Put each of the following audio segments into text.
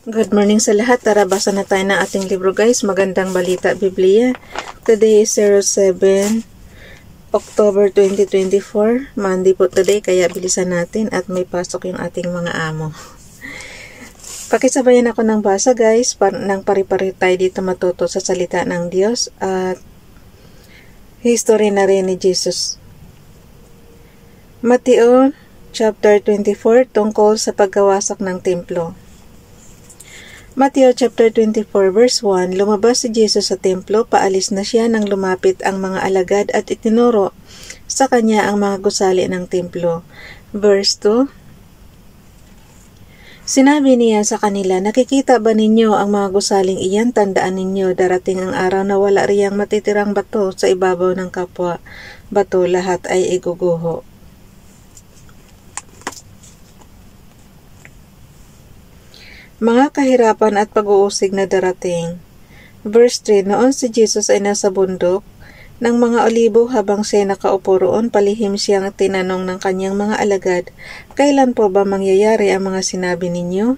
Good morning sa lahat. Tara, basa na tayo ng ating libro guys. Magandang Balita Biblia. Today is 07 October 2024. Monday po today, kaya bilisan natin at may pasok yung ating mga amo. Pakisabayan ako ng basa guys, nang pari-pari tayo dito matuto sa salita ng Diyos at history na rin ni Jesus. Mateo chapter 24 tungkol sa pagkawasak ng templo. Mateo chapter 24 verse 1, lumabas si Jesus sa templo, paalis na siya nang lumapit ang mga alagad at itinuro sa kanya ang mga gusali ng templo. Verse 2, sinabi niya sa kanila, nakikita ba ninyo ang mga gusaling iyan? Tandaan ninyo, darating ang araw na wala riyang matitirang bato sa ibabaw ng kapwa bato, lahat ay iguguho. Mga kahirapan at pag-uusig na darating. Verse 3, noon si Jesus ay nasa bundok ng mga olibo habang siya nakaupo roon, palihim siyang tinanong ng kanyang mga alagad, kailan po ba mangyayari ang mga sinabi ninyo?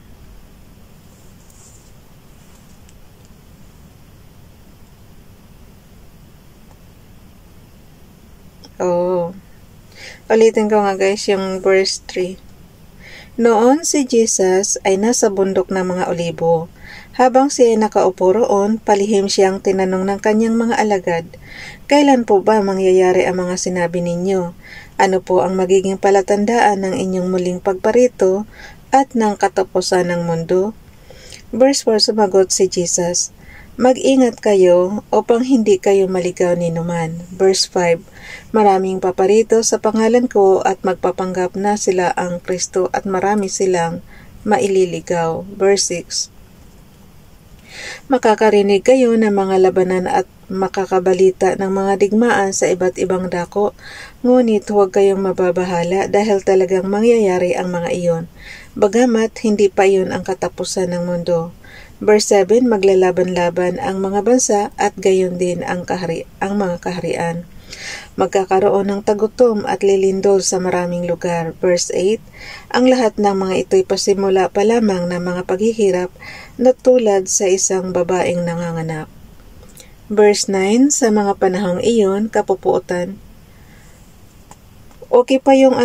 Ulitin ko nga guys yung verse 3. Noon si Jesus ay nasa bundok ng mga olibo. Habang siya ay nakaupo roon, palihim siyang tinanong ng kanyang mga alagad, kailan po ba mangyayari ang mga sinabi ninyo? Ano po ang magiging palatandaan ng inyong muling pagparito at ng katapusan ng mundo? Verse 4, sumagot si Jesus, mag-ingat kayo upang hindi kayo maligaw ni numan. Verse 5, maraming paparito sa pangalan ko at magpapanggap na sila ang Kristo at marami silang maililigaw. Verse 6, makakarinig kayo ng mga labanan at makakabalita ng mga digmaan sa iba't ibang dako, ngunit huwag kayong mababahala dahil talagang mangyayari ang mga iyon, bagamat hindi pa iyon ang katapusan ng mundo. Verse 7, maglalaban-laban ang mga bansa at gayon din ang mga kaharian. Magkakaroon ng tagutom at lilindol sa maraming lugar. Verse 8, ang lahat ng mga ito'y pasimula pa lamang ng mga paghihirap na tulad sa isang babaeng nanganganak. Verse 9, sa mga panahong iyon, kapupuotan. Okay pa yung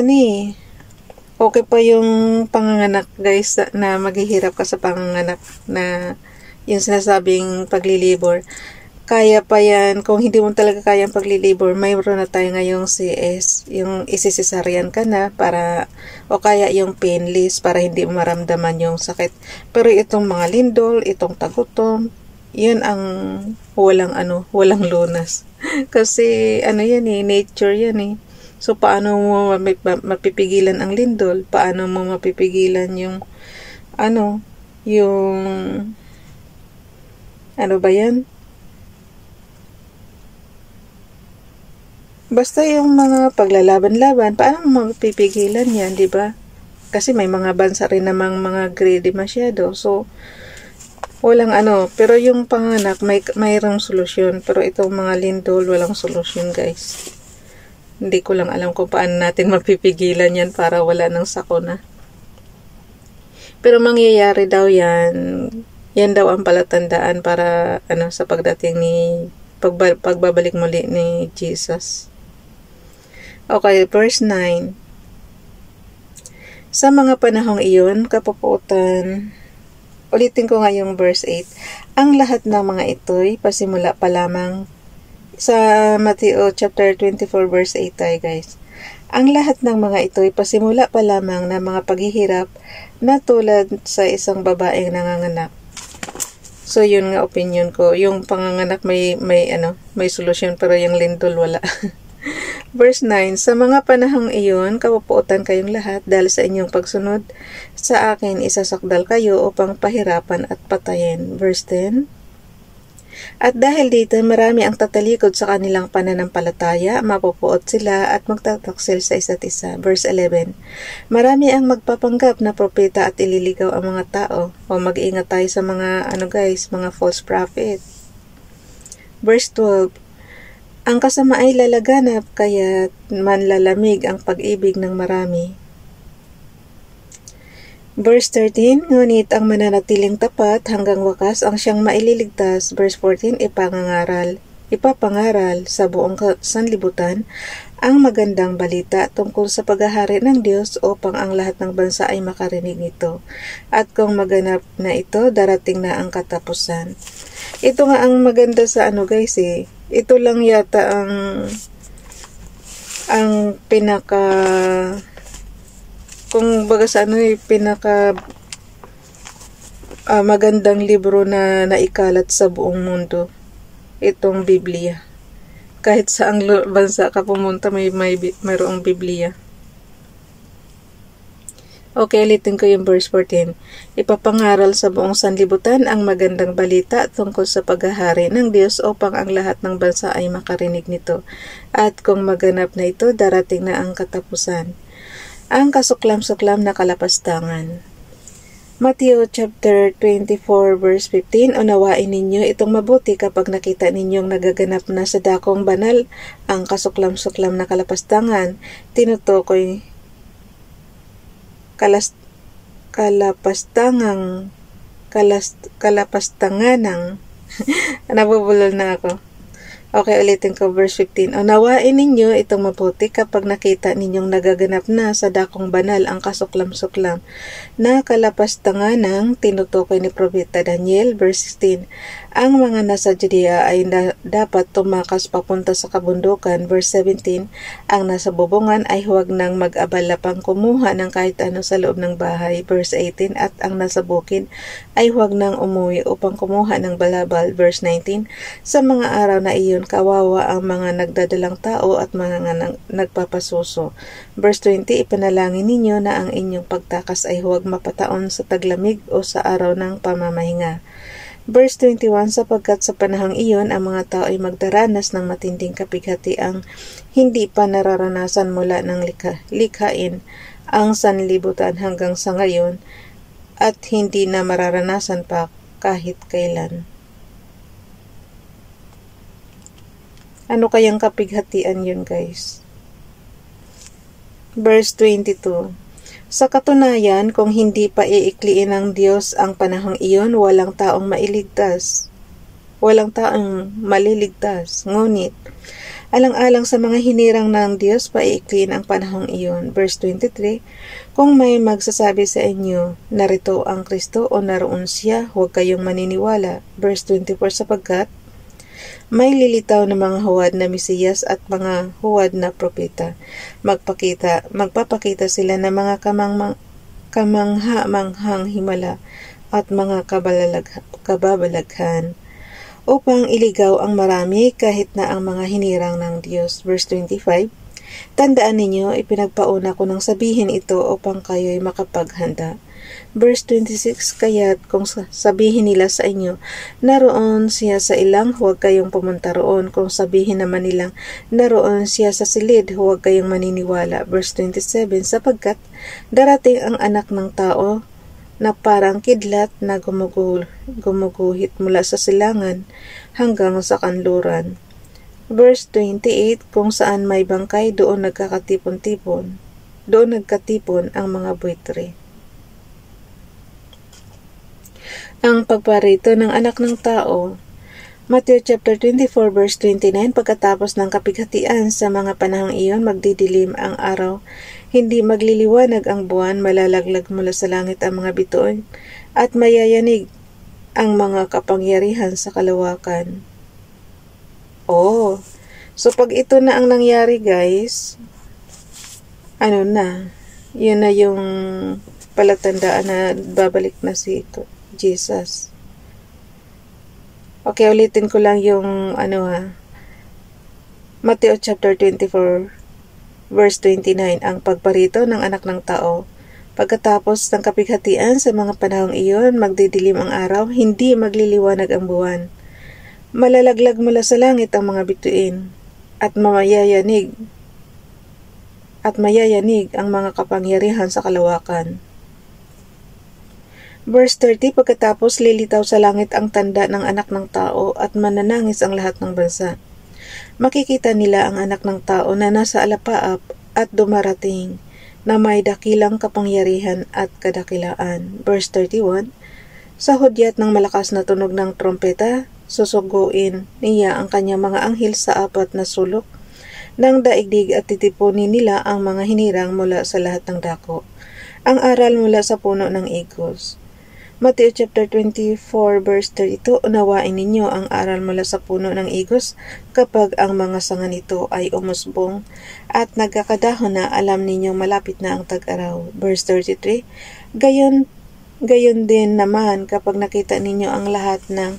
panganganak guys, na maghihirap ka sa panganganak, na yung sinasabing paglilibor. Kaya pa yan, kung hindi mo talaga kayang paglilibor, mayroon na tayo ngayong CS, yung isisesaryan ka na para, o kaya yung painless para hindi mo maramdaman yung sakit. Pero itong mga lindol, itong tagutom, yun ang walang lunas. Kasi yan nature yan eh. So paano mo mapipigilan ang lindol? Paano mo mapipigilan yung ba yan? Basta yung mga paglalaban-laban, paano mo mapipigilan yan, di ba? Kasi may mga bansa rin namang mga greedy masyado. So walang pero yung panganak mayroong solusyon, pero itong mga lindol walang solusyon guys. Hindi ko lang alam kung paano natin mapipigilan yan para wala ng sakuna. Pero mangyayari daw yan. Yan daw ang palatandaan para sa pagdating pagbabalik muli ni Jesus. Okay, verse 9. Sa mga panahong iyon, kapupuotan. Ulitin ko nga yung verse 8. Ang lahat ng mga ito'y pasimula pa lamang. Sa Mateo chapter 24 verse 8 tayo guys. Ang lahat ng mga ito'y pasimula pa lamang ng mga paghihirap na tulad sa isang babaeng nanganganak. So yun nga opinion ko. Yung panganganak may solusyon, pero yung lindol wala. Verse 9, sa mga panahong iyon, kapupuotan kayong lahat dahil sa inyong pagsunod sa akin, isasakdal kayo upang pahirapan at patayin. Verse 10, at dahil dito marami ang tatalikod sa kanilang pananampalataya, mapupuot sila at magtataksil sa isa't isa. Verse 11, marami ang magpapanggap na propeta at ililigaw ang mga tao. O mag-iingat tayo sa mga mga false prophet. Verse 12, ang kasama ay lalaganap, kaya manlalamig ang pag-ibig ng marami. Verse 13, ngunit ang mananatiling tapat hanggang wakas ang siyang maililigtas. Verse 14, ipapangaral sa buong sanlibutan ang magandang balita tungkol sa paghahari ng Diyos upang ang lahat ng bansa ay makarinig nito. At kung maganap na ito, darating na ang katapusan. Ito nga ang maganda sa guys Ito lang yata ang pinaka kung baga sa pinaka magandang libro na naikalat sa buong mundo, itong Biblia. Kahit saang bansa ka pumunta, mayroong Biblia. Okay, ulitin ko yung verse 14. Ipapangaral sa buong sanlibutan ang magandang balita tungkol sa paghahari ng Diyos upang ang lahat ng bansa ay makarinig nito. At kung maganap na ito, darating na ang katapusan. Ang kasuklam-suklam na kalapastangan. Matthew chapter 24 verse 15, unawain ninyo itong mabuti kapag nakita ninyong nagaganap na sa dakong banal ang kasuklam-suklam na kalapastangan. Tinutukoy kalapastanganang nabubulol na ako. Okay, ulitin ko verse 15. Unawain ninyo itong mabuti kapag nakita ninyong nagaganap na sa dakong banal ang kasuklam-suklam na kalapastanganang tinutukoy ni Propeta Daniel. Verse 16. Ang mga nasa Judea ay dapat tumakas papunta sa kabundukan. Verse 17. Ang nasa bubungan ay huwag nang mag-abala pang kumuha ng kahit ano sa loob ng bahay. Verse 18. At ang nasa bukid ay huwag nang umuwi upang kumuha ng balabal. Verse 19. Sa mga araw na iyon, kawawa ang mga nagdadalang tao at mga nagpapasuso. Verse 20, ipanalangin ninyo na ang inyong pagtakas ay huwag mapataon sa taglamig o sa araw ng pamamahinga. Verse 21, sapagkat sa panahong iyon, ang mga tao ay magdaranas ng matinding kapighatiang hindi pa nararanasan mula ng likhain ang sanlibutan hanggang sa ngayon at hindi na mararanasan pa kahit kailan. Ano kayang kapighatian yun, guys? Verse 22. Sa katunayan, kung hindi pa iikliin ng Diyos ang panahong iyon, walang taong mailigtas. Walang taong maliligtas. Ngunit, alang-alang sa mga hinirang ng Diyos, paiikliin ang panahong iyon. Verse 23. Kung may magsasabi sa inyo, narito ang Kristo o naroon siya, huwag kayong maniniwala. Verse 24. Sapagkat may lilitaw na mga huwad na Mesiyas at mga huwad na propeta. Magpapakita sila ng mga kamangha-manghang himala at mga kababalaghan upang iligaw ang marami kahit na ang mga hinirang ng Diyos. Verse 25. Tandaan ninyo, ipinagpauna ko ng sabihin ito upang kayo'y makapaghanda. Verse 26, kaya't kung sabihin nila sa inyo, naroon siya sa ilang, huwag kayong pumunta roon. Kung sabihin naman nilang, naroon siya sa silid, huwag kayong maniniwala. Verse 27, sapagkat darating ang anak ng tao na parang kidlat na gumuguhit mula sa silangan hanggang sa kanluran. Verse 28, kung saan may bangkay, doon nagkatipon ang mga buitre. Ang pagparito ng anak ng tao. Matthew chapter 24 verse 29, pagkatapos ng kapighatian sa mga panahong iyon, magdidilim ang araw, hindi magliliwanag ang buwan, malalaglag mula sa langit ang mga bituin, at mayayanig ang mga kapangyarihan sa kalawakan. So pag ito na ang nangyari, guys, yun na yung palatandaan na babalik na si Jesus. Okay, ulitin ko lang yung Matthew chapter 24 verse 29, ang pagparito ng anak ng tao. Pagkatapos ng kapighatian sa mga panahong iyon, magdidilim ang araw, hindi magliliwanag ang buwan. Malalaglag mula sa langit ang mga bituin, at mayayanig ang mga kapangyarihan sa kalawakan. Verse 30, pagkatapos lilitaw sa langit ang tanda ng anak ng tao at mananangis ang lahat ng bansa. Makikita nila ang anak ng tao na nasa alapaap at dumarating. na may dakilang kapangyarihan at kadakilaan. Verse 31, sa hudyat ng malakas na tunog ng trompeta, susuguin niya ang kanyang mga anghel sa 4 na sulok ng daigdig at titipunin nila ang mga hinirang mula sa lahat ng dako. Ang aral mula sa puno ng igos. Matthew chapter 24 verse 32, unawain ninyo ang aral mula sa puno ng igos. Kapag ang mga sanga nito ay umusbong at nagkakadahon na, alam ninyong malapit na ang tag-araw. Verse 33, gayon din naman kapag nakita ninyo ang lahat ng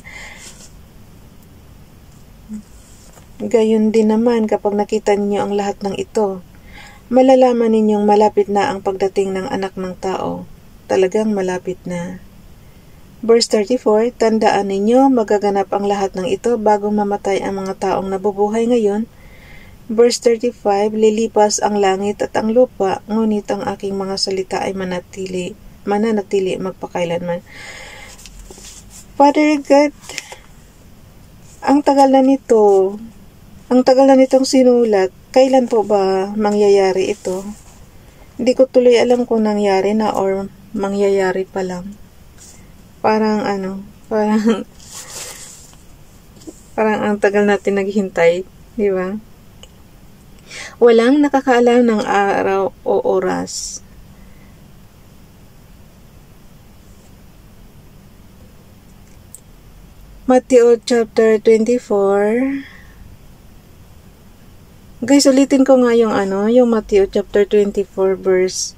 ito, malalaman ninyong malapit na ang pagdating ng Anak ng Tao. Talagang malapit na. Verse 34, tandaan ninyo, magaganap ang lahat ng ito bago mamatay ang mga taong nabubuhay ngayon. Verse 35, lilipas ang langit at ang lupa, ngunit ang aking mga salita ay mananatili magpakailanman. Father God, ang tagal na nitong sinulat. Kailan po ba mangyayari ito? Hindi ko tuloy alam kung nangyari na or mangyayari pa lang. Parang ang tagal natin naghintay, di ba? Walang nakakaalam ng araw o oras. Matthew chapter 24. Guys, ulitin ko nga yung Matthew chapter 24 verse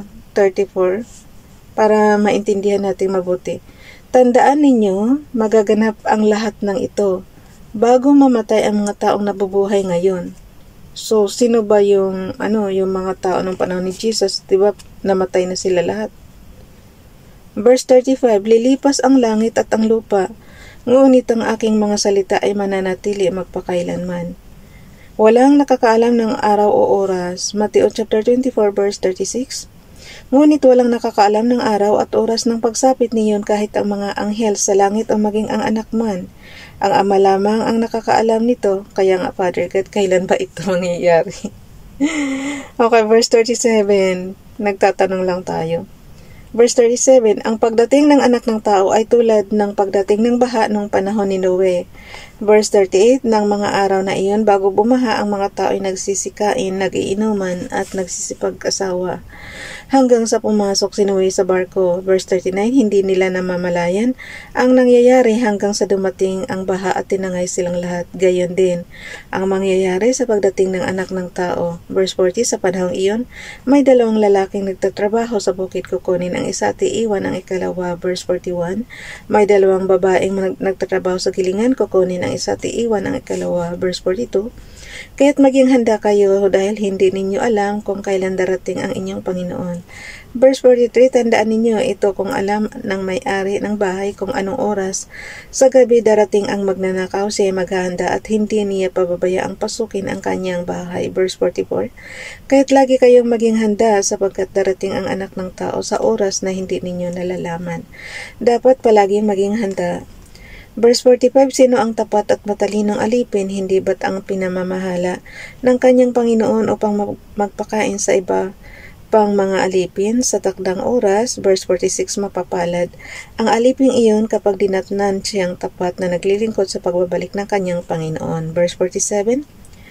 34 para maintindihan natin mabuti. Tandaan ninyo, magaganap ang lahat ng ito bago mamatay ang mga taong nabubuhay ngayon. So, sino ba yung mga tao ng panahon ni Jesus? Diba, namatay na sila lahat. Verse 35, lilipas ang langit at ang lupa, ngunit ang aking mga salita ay mananatili magpakailanman. Walang nakakaalam ng araw o oras. Matthew chapter 24 verse 36. Ngunit walang nakakaalam ng araw at oras ng pagsapit niyon kahit ang mga anghel sa langit o maging ang anak man. Ang Ama lamang ang nakakaalam nito. Kaya nga, Father God, kailan ba ito mangyayari? Okay, verse 37. Nagtatanong lang tayo. Verse 37, ang pagdating ng Anak ng Tao ay tulad ng pagdating ng baha nung panahon ni Noe. Verse 38, ng mga araw na iyon bago bumaha, ang mga tao ay nagsisikain, nagiinuman at nagsisipag-asawa hanggang sa pumasok si Noe sa barko. Verse 39, hindi nila namamalayan ang nangyayari hanggang sa dumating ang baha at tinangay silang lahat. Gayon din ang mangyayari sa pagdating ng Anak ng Tao. Verse 40, sa panahong iyon, may 2 lalaking nagtatrabaho sa bukid, kukunin ang isa at iiwan ang ikalawa. Verse 41, may 2 babaeng nagtatrabaho sa gilingan, kukunin ang isa at iiwan ang ikalawa. Verse 42, kaya't maging handa kayo dahil hindi ninyo alam kung kailan darating ang inyong Panginoon. Verse 43, tandaan ninyo ito kung alam ng may-ari ng bahay kung anong oras sa gabi darating ang magnanakaw, siya maghahanda at hindi niya pababayaang pasukin ang kanyang bahay. Verse 44, kaya't lagi kayong maging handa sapagkat darating ang Anak ng Tao sa oras na hindi ninyo nalalaman. Dapat palaging maging handa. Verse 45, sino ang tapat at matalinong alipin, hindi ba't ang pinamamahala ng kanyang Panginoon upang magpakain sa iba pang mga alipin sa takdang oras? Verse 46, mapapalad ang aliping iyon kapag dinatnan siyang tapat na naglilingkod sa pagbabalik ng kanyang Panginoon. Verse 47,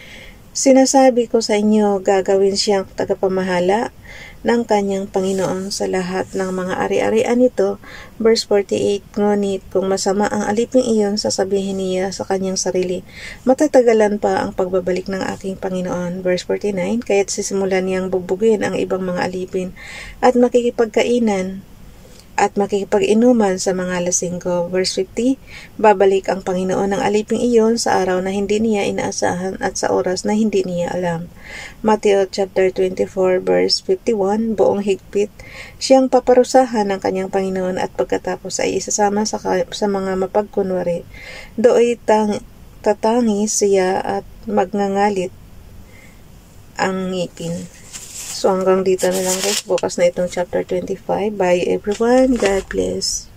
sinasabi ko sa inyo, gagawin siyang tagapamahala ng kanyang Panginoon sa lahat ng mga ari-arian nito. Verse 48, ngunit kung masama ang aliping iyon, sasabihin niya sa kanyang sarili, matatagalan pa ang pagbabalik ng aking Panginoon. Verse 49, kaya't sisimulan niyang bugbugin ang ibang mga alipin at makikipagkainan at makikipag-inuman sa mga lasinggo. Verse 50, babalik ang Panginoon ng aliping iyon sa araw na hindi niya inaasahan at sa oras na hindi niya alam. Matthew chapter 24 verse 51, buong higpit siyang paparusahan ng kanyang Panginoon at pagkatapos ay isasama sa mga mapagkunwari. Do'y tatangi siya at magngangalit ang ngipin. So hanggang dito na lang guys. Bukas na itong chapter 25. Bye everyone. God bless.